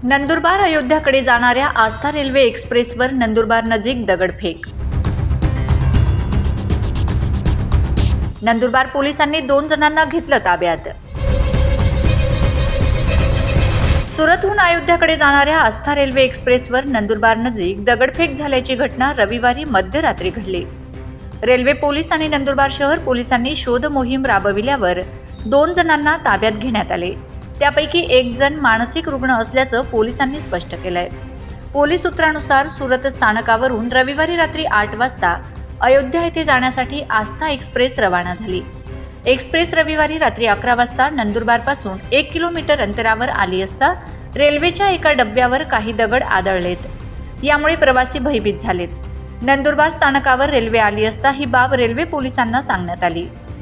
नंदुरबार अयोध्याकडे जाणाऱ्या आस्था रेल्वे एक्सप्रेसवर नंदुरबार नजीक दगडफेक। नंदुरबार पोलिसांनी 2 जणांना घेतलं ताब्यात। सुरतहून अयोध्याकडे जाणाऱ्या आस्था रेल्वे एक्सप्रेसवर नंदुरबार नजीक दगडफेक झाल्याची घटना रविवारी मध्यरात्री घडली। रेल्वे पोलीस आणि नंदुरबार शहर पोलिसांनी शोध मोहीम राबविल्यावर 2 जणांना ताब्यात घेण्यात आले। त्यापैकी एक जण मानसिक रुग्ण असल्याचं पोलिसांनी स्पष्ट केलंय। पोलीस सूत्रानुसार सुरत स्थानकावरून रविवारी रात्री 8 वाजता अयोध्या येथे जाण्यासाठी आस्था एक्सप्रेस रवाना झाली। एक्सप्रेस रविवारी रात्री 11 वाजता नंदुरबारपासून 1 किलोमीटर अंतरावर आली असता रेल्वेच्या एका डब्यावर काही दगड आदळलेत। यामुळे प्रवासी भयभीत झालेत। नंदुरबार स्थानकावर रेल्वे आली असता ही बाब रेल्वे पोलिसांना सांगण्यात आली।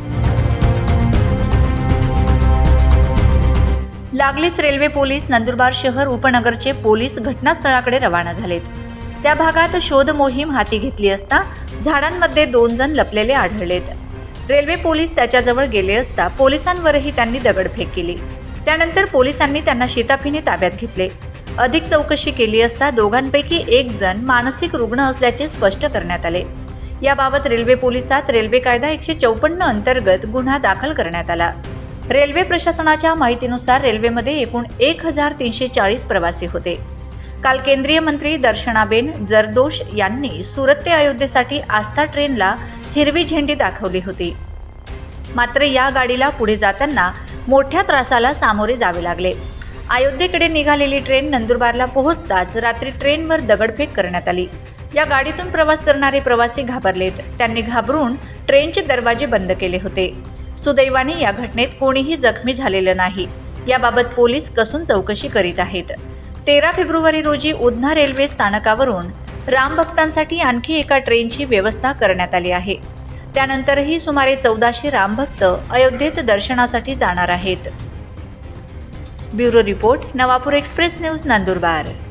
लागलीच रेल्वे पोलीस नंदुरबार शहर उपनगरचे पोलीस घटनास्थळाकडे रवाना झालेत। त्या भागात शोध मोहीम हाती घेतली असता झाडांमध्ये 2 जण लपलेले आढळलेत। रेल्वे पोलीस त्याच्याजवळ गेले असता पोलिसांवरही त्यांनी दगडफेक केली। त्यानंतर पोलिसांनी त्यांना शिताफीने ताब्यात घेतले। अधिक चौकशी केली असता दोघांपैकी एक जण मानसिक रुग्ण असल्याचे स्पष्ट करण्यात आले। याबाबत रेल्वे पोलिसात रेल्वे कायदा 154 अंतर्गत गुन्हा दाखल करण्यात आला। रेल्वे प्रशासनाच्या माहितीनुसार रेल्वेमध्ये एकूण 1340 प्रवासी होते। काल केंद्रीय मंत्री दर्शनाबेन जरदोश यांनी सुरत ते अयोध्येसाठी आस्था ट्रेनला हिरवी झेंडी दाखवली होती। मात्र या गाडीला पुढे जाताना मोठ्या त्रासाला सामोरे जावे लागले। अयोध्येकडे निघालेली ट्रेन नंदुरबारला पोहोचताच रात्री ट्रेनवर दगडफेक करण्यात आली। या गाडीतून प्रवास करणारे प्रवासी घाबरलेत। त्यांनी घाबरून ट्रेनचे दरवाजे बंद केले होते। सुदैवाने या घटनेत कोणीही जखमी झालेलं नाही। याबाबत पोलीस कसून चौकशी करीत आहेत। 13 फेब्रुवारी रोजी उधना रेल्वे स्थानकावरून रामभक्तांसाठी आणखी एका ट्रेनची व्यवस्था करण्यात आली आहे। त्यानंतरही सुमारे 1400 रामभक्त अयोध्येत दर्शनासाठी जाणार आहेत। Bureau report, Navapur express news, Nandurbar.